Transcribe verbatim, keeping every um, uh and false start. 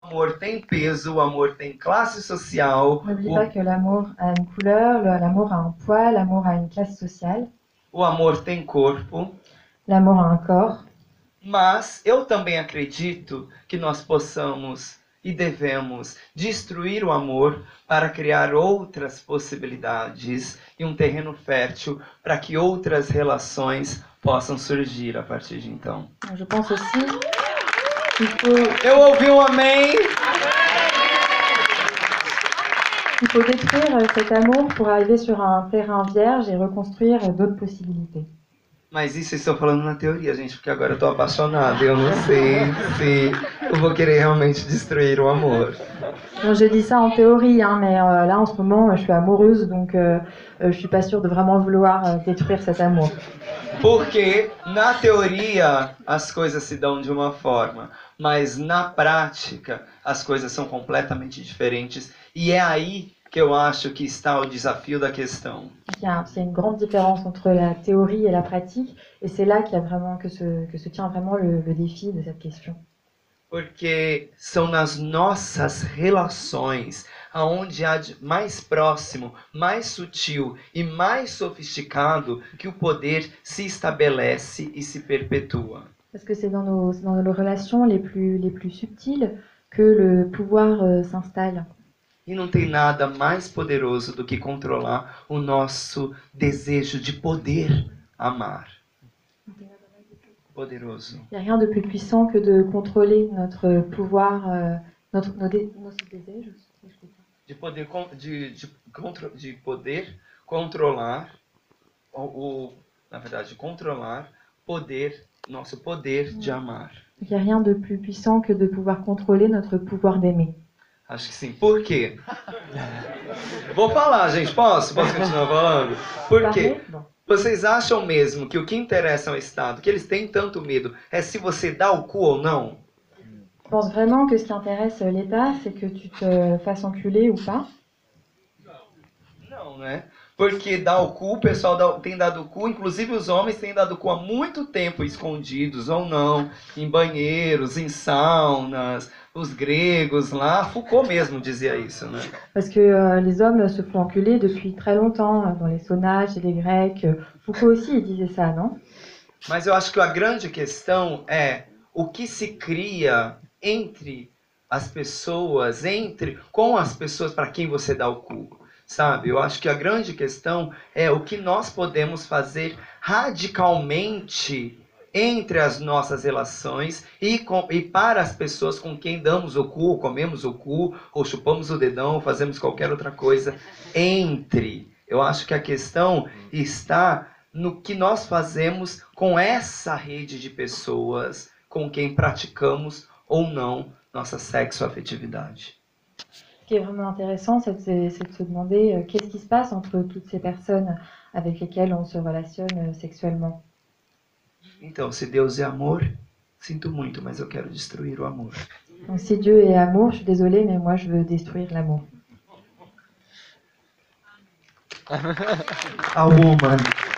O amor tem peso, o amor tem classe social. N'oublie O, pas que l'amour a une couleur, le- l'amour a un poids, l'amour a une classe sociale, o amor tem corpo. l'amour a un corps. Mas eu também acredito que nós possamos e devemos destruir o amor para criar outras possibilidades e um terreno fértil para que outras relações possam surgir a partir de então. Donc, je pense aussi qu'il faut, Eu ouvi um amém. il faut détruire euh, cet amour pour arriver sur un terrain vierge et reconstruire euh, d'autres possibilités. Mas isso eu estou falando na teoria, gente, porque agora eu estou apaixonado e eu não sei se eu vou querer realmente destruir o amor. Donc, je dis ça en théorie, hein, mais euh, là en ce moment je suis amoureuse, donc euh, euh, je suis pas sûre de vraiment vouloir euh, détruire cet amour. Porque na teoria as coisas se dão de uma forma, mas na prática as coisas são completamente diferentes e é aí que eu acho que está o desafio da questão. Il y a, il y a une grande différence entre la théorie et la pratique, et c'est là qu'il y a vraiment que se, que se tient vraiment le, le défi de cette question. Porque são nas nossas relações aonde há de mais próximo, mais sutil e mais sofisticado que o poder se estabelece e se perpetua. Parce que c'est dans nos, c'est dans nos relations les plus, les plus subtiles que le pouvoir euh, s'installe. E não tem nada mais poderoso do que controlar o nosso desejo de poder amar. Poderoso. Il n'y a rien de plus puissant que de contrôler notre pouvoir, euh, notre, nos, dé, nos désirs. De poder, de, de, contro, de poder controlar, o, o, na verdade, controlar poder, nosso poder de amar. Il n'y a rien de plus puissant que de pouvoir contrôler notre pouvoir d'aimer. Acho que sim. Por quê? Vou falar, gente. Posso? Posso continuar falando? Por quê? Vocês acham mesmo que o que interessa ao Estado, que eles têm tanto medo, é se você dá o cu ou não? Je pense vraiment que ce qui intéresse l'État, c'est que tu te fasses enculer ou pas. Não, né? Porque dar o cu, o pessoal dá, tem dado o cu, inclusive os homens têm dado o cu há muito tempo, escondidos ou não, em banheiros, em saunas, os gregos lá, Foucault mesmo dizia isso, né? Parce que euh, les hommes se font enculer depuis très longtemps, dans les saunas, chez les Grecs. Foucault aussi, il disait ça, non? Mas eu acho que a grande questão é o que se cria entre as pessoas, entre com as pessoas para quem você dá o cu. Sabe, eu acho que a grande questão é o que nós podemos fazer radicalmente entre as nossas relações e, com, e para as pessoas com quem damos o cu, ou comemos o cu, ou chupamos o dedão, ou fazemos qualquer outra coisa entre. Eu acho que a questão está no que nós fazemos com essa rede de pessoas com quem praticamos ou não nossa sexoafetividade. Ce qui est vraiment intéressant, c'est de, c'est de se demander euh, qu'est-ce qui se passe entre toutes ces personnes avec lesquelles on se relationne euh, sexuellement. Então, se Deus é amor, sinto muito, mas eu quero destruir o amor. Donc si Dieu est amour, je suis désolée, mais moi je veux détruire l'amour. A woman.